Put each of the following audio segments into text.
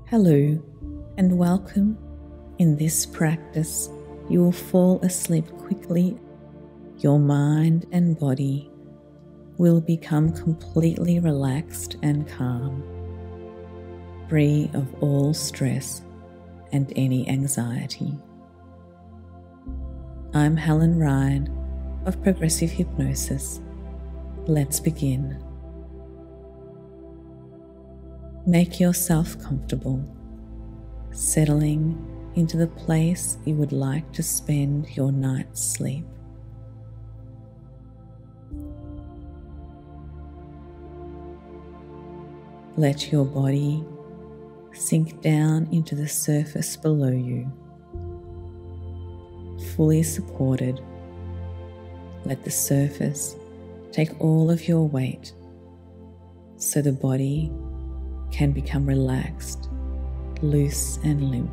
Hello and welcome. In this practice, you will fall asleep quickly. Your mind and body will become completely relaxed and calm, free of all stress and any anxiety. I'm Helen and I of Progressive Hypnosis. Let's begin. Make yourself comfortable, settling into the place you would like to spend your night's sleep. Let your body sink down into the surface below you. Fully supported, let the surface take all of your weight so the body can become relaxed, loose and limp.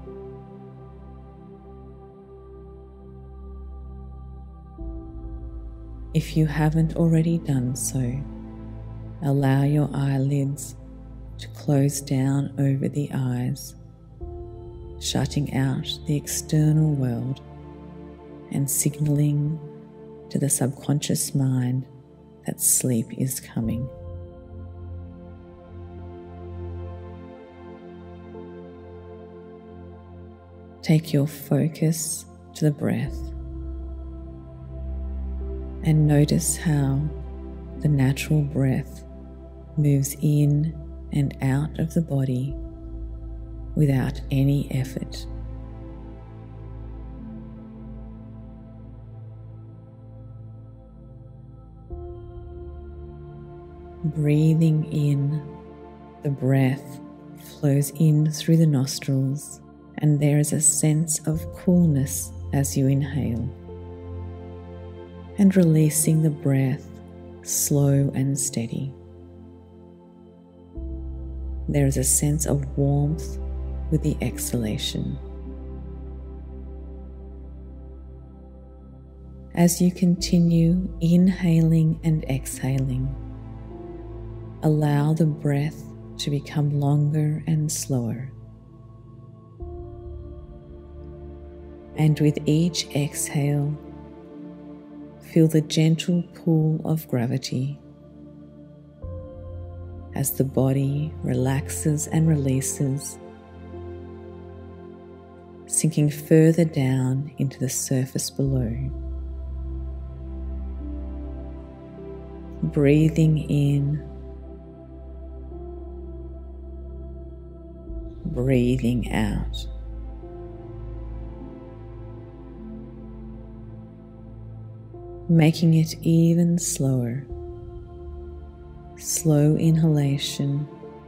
If you haven't already done so, allow your eyelids to close down over the eyes, shutting out the external world and signaling to the subconscious mind that sleep is coming. Take your focus to the breath and notice how the natural breath moves in and out of the body without any effort. Breathing in, the breath flows in through the nostrils, and there is a sense of coolness as you inhale. And releasing the breath slow and steady. There is a sense of warmth with the exhalation. As you continue inhaling and exhaling, allow the breath to become longer and slower. And with each exhale, feel the gentle pull of gravity as the body relaxes and releases, sinking further down into the surface below. Breathing in, breathing out. Making it even slower. Slow inhalation,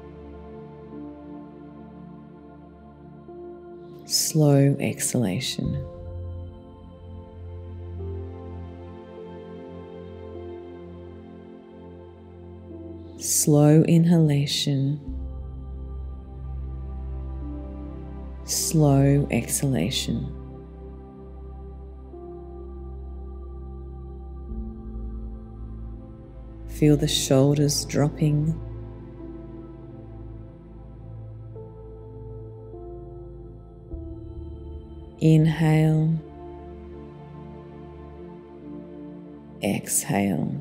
slow exhalation. Slow inhalation, slow exhalation. Feel the shoulders dropping. Inhale. Exhale.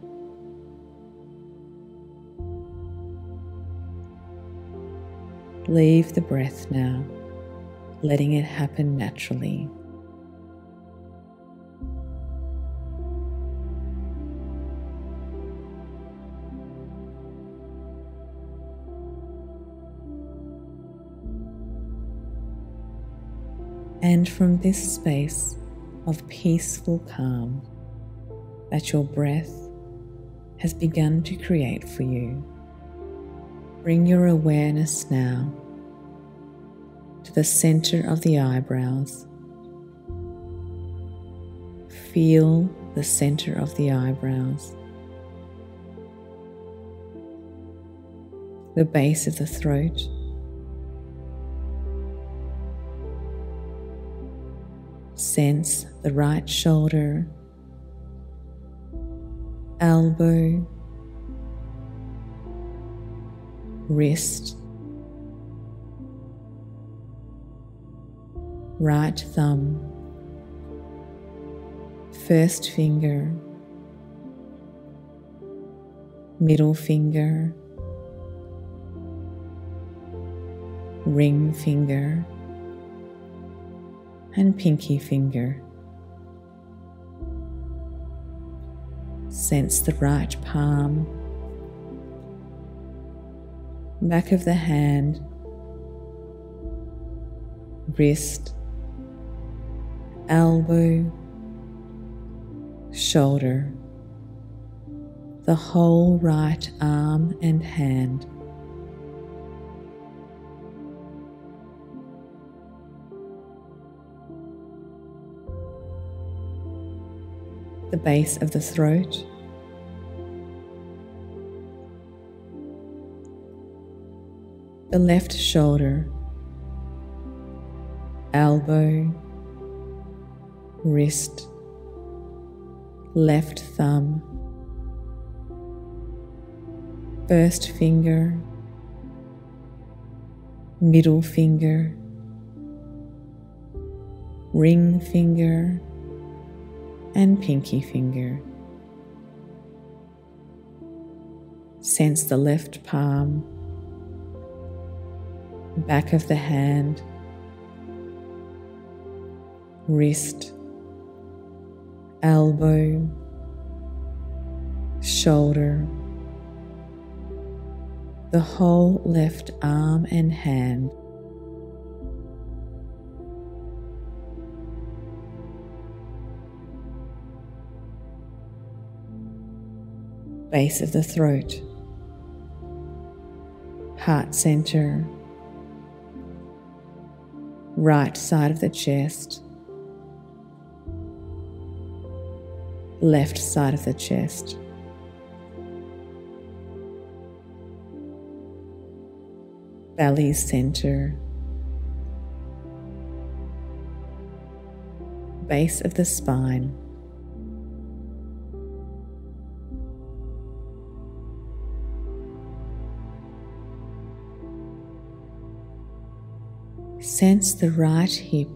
Leave the breath now, letting it happen naturally. And from this space of peaceful calm that your breath has begun to create for you, bring your awareness now to the center of the eyebrows. Feel the center of the eyebrows, the base of the throat, sense the right shoulder, elbow, wrist, right thumb, first finger, middle finger, ring finger, and pinky finger. Sense the right palm, back of the hand, wrist, elbow, shoulder, the whole right arm and hand. The base of the throat, the left shoulder, elbow, wrist, left thumb, first finger, middle finger, ring finger, and pinky finger. Sense the left palm, back of the hand, wrist, elbow, shoulder, the whole left arm and hand. Base of the throat, heart center, right side of the chest, left side of the chest, belly center, base of the spine, sense the right hip,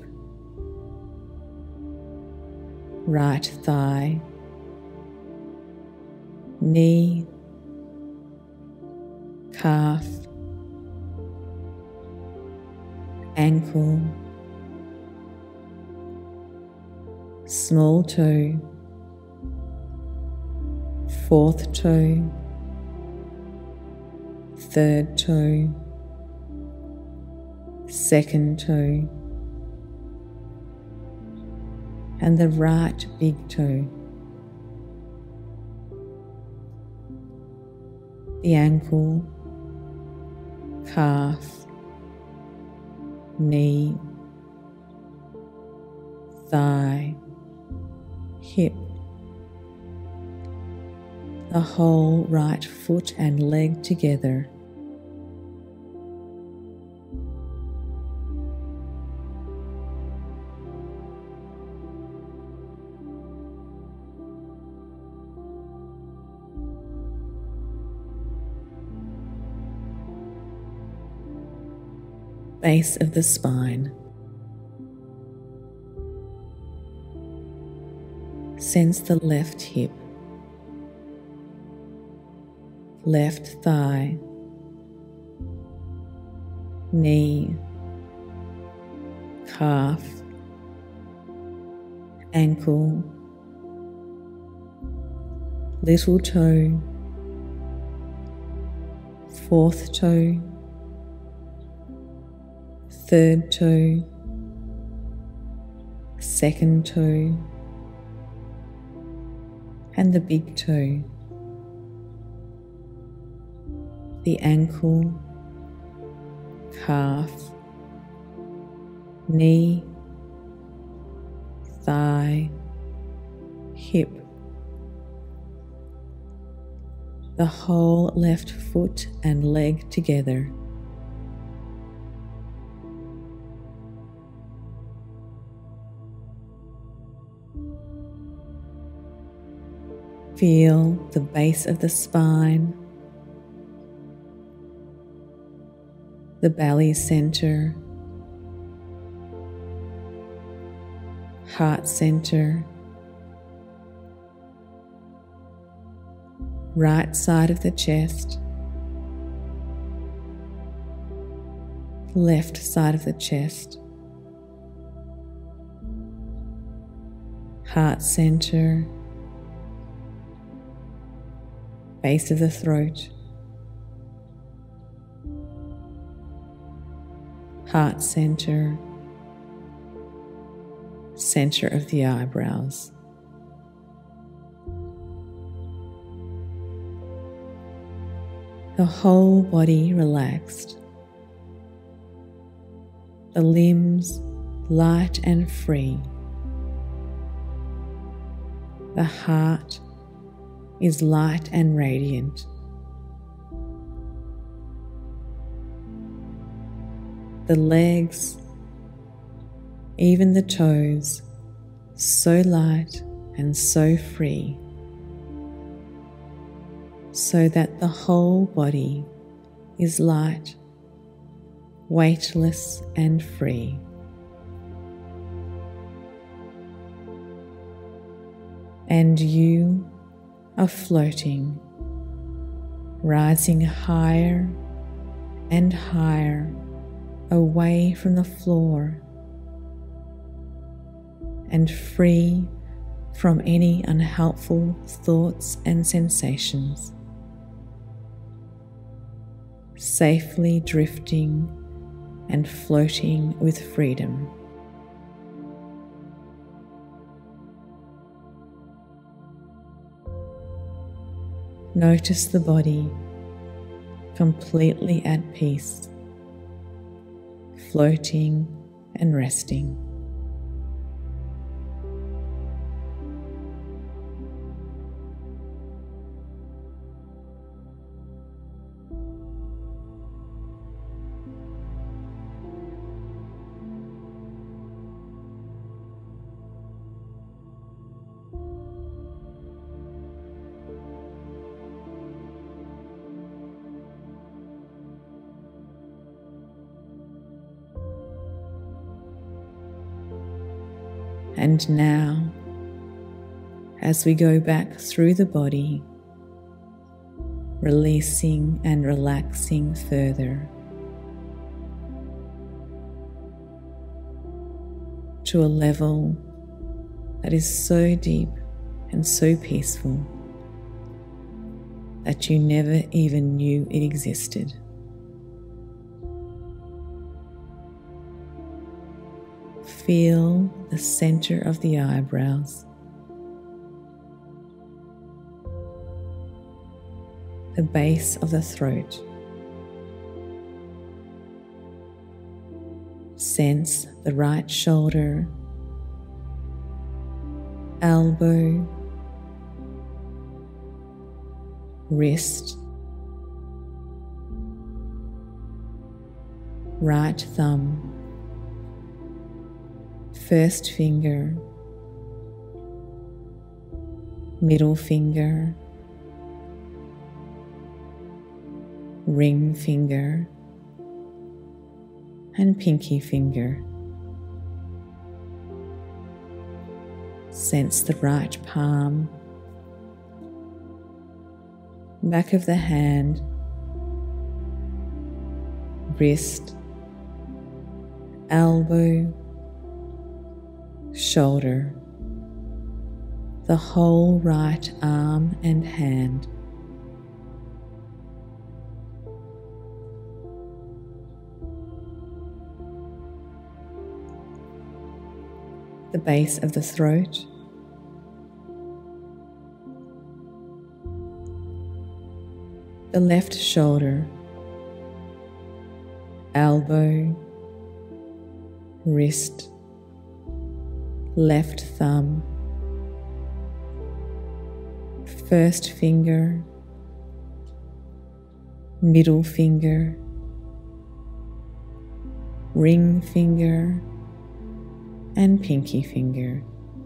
right thigh, knee, calf, ankle, small toe, fourth toe, third toe, second toe, and the right big toe, the ankle, calf, knee, thigh, hip, the whole right foot and leg together. Base of the spine. Sense the left hip, left thigh, knee, calf, ankle, little toe, fourth toe, third toe, second toe, and the big toe, the ankle, calf, knee, thigh, hip, the whole left foot and leg together. Feel the base of the spine, the belly center, heart center, right side of the chest, left side of the chest, heart center, base of the throat, heart center, center of the eyebrows. The whole body relaxed, the limbs light and free. The heart is light and radiant. The legs, even the toes, so light and so free, so that the whole body is light, weightless and free. And you are floating, rising higher and higher away from the floor and free from any unhelpful thoughts and sensations, safely drifting and floating with freedom. Notice the body completely at peace, floating and resting. And now, as we go back through the body, releasing and relaxing further to a level that is so deep and so peaceful that you never even knew it existed. Feel the center of the eyebrows, the base of the throat. Sense the right shoulder, elbow, wrist, right thumb, first finger, middle finger, ring finger, and pinky finger. Sense the right palm, back of the hand, wrist, elbow, shoulder, the whole right arm and hand. The base of the throat, the left shoulder, elbow, wrist, left thumb, first finger, middle finger, ring finger, and pinky finger.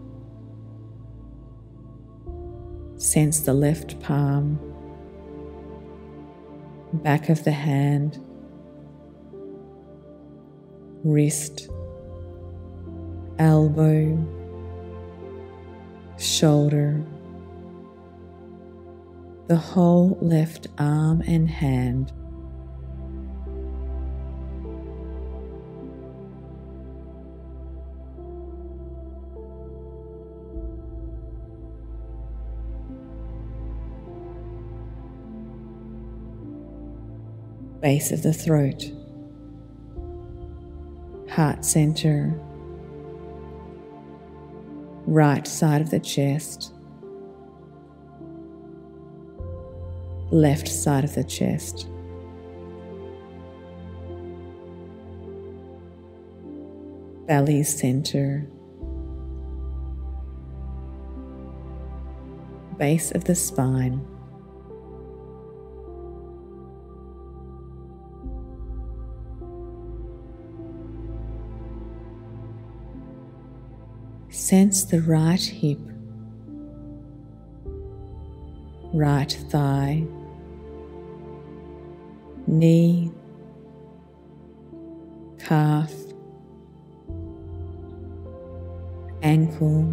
Sense the left palm, back of the hand, wrist, elbow, shoulder, the whole left arm and hand, base of the throat, heart center, right side of the chest, left side of the chest, belly center, base of the spine, sense the right hip, right thigh, knee, calf, ankle,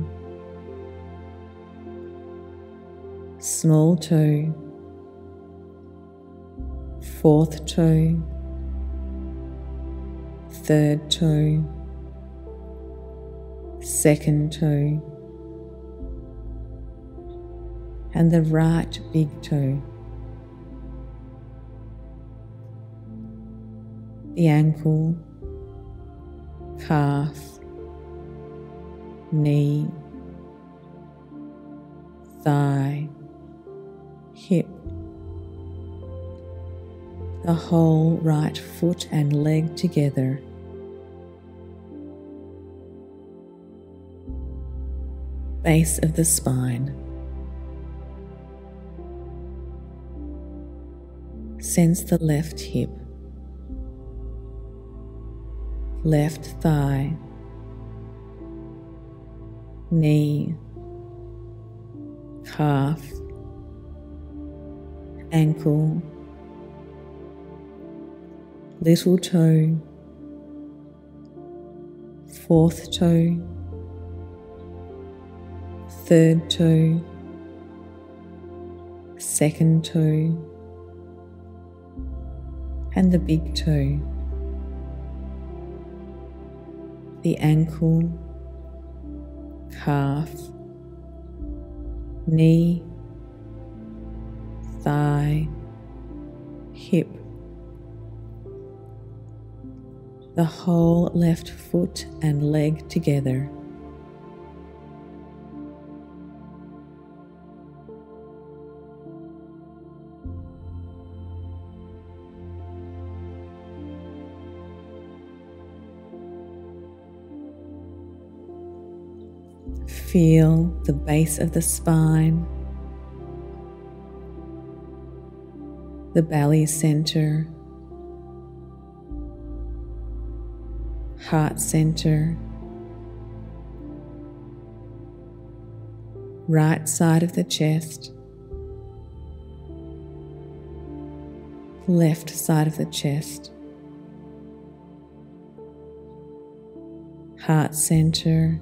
small toe, fourth toe, third toe, second toe, and the right big toe, the ankle, calf, knee, thigh, hip, the whole right foot and leg together, base of the spine. Sense the left hip, left thigh, knee, calf, ankle, little toe, fourth toe, third toe, second toe, and the big toe, the ankle, calf, knee, thigh, hip, the whole left foot and leg together, feel the base of the spine, the belly center, heart center, right side of the chest, left side of the chest, heart center,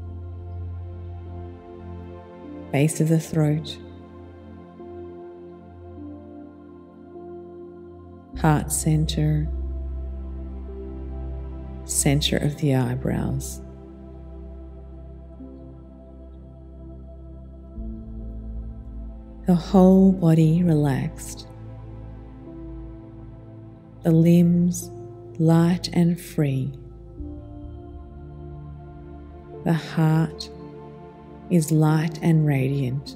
base of the throat, heart center, center of the eyebrows. The whole body relaxed, the limbs light and free, the heart is light and radiant.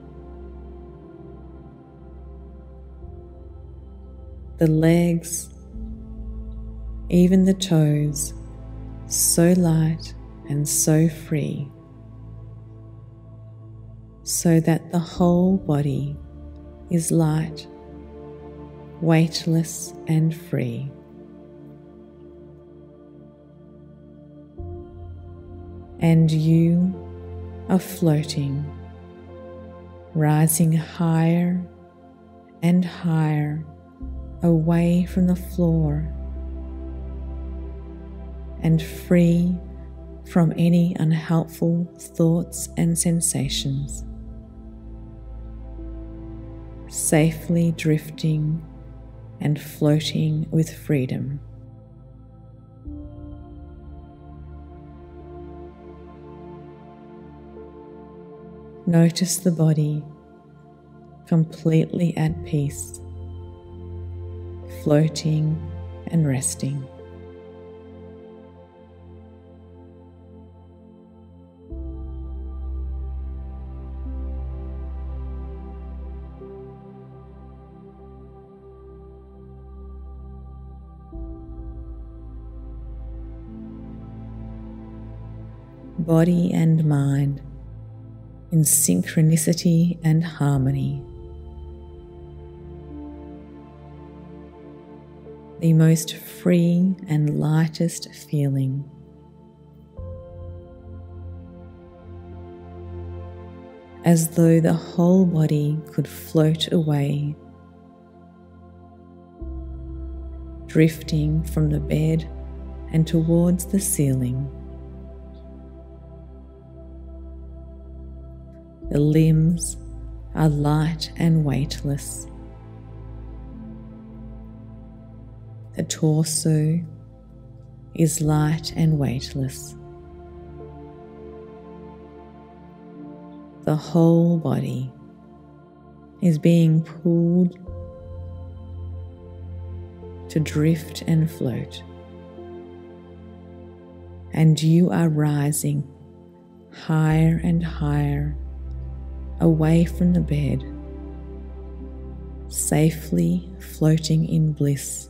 The legs, even the toes, so light and so free, so that the whole body is light, weightless and free. And you are floating, rising higher and higher away from the floor and free from any unhelpful thoughts and sensations, safely drifting and floating with freedom. Notice the body completely at peace, floating and resting. Body and mind in synchronicity and harmony. The most free and lightest feeling. As though the whole body could float away, drifting from the bed and towards the ceiling. The limbs are light and weightless. The torso is light and weightless. The whole body is being pulled to drift and float, and you are rising higher and higher away from the bed, safely floating in bliss.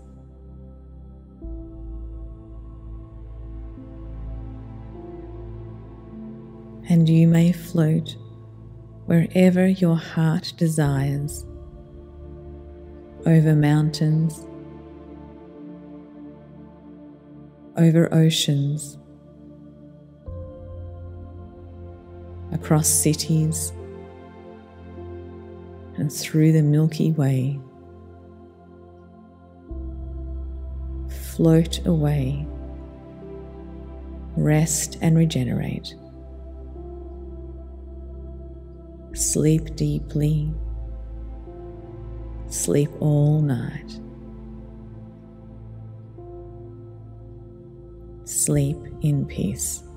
And you may float wherever your heart desires, over mountains, over oceans, across cities, and through the Milky Way. Float away, rest and regenerate. Sleep deeply, sleep all night. Sleep in peace.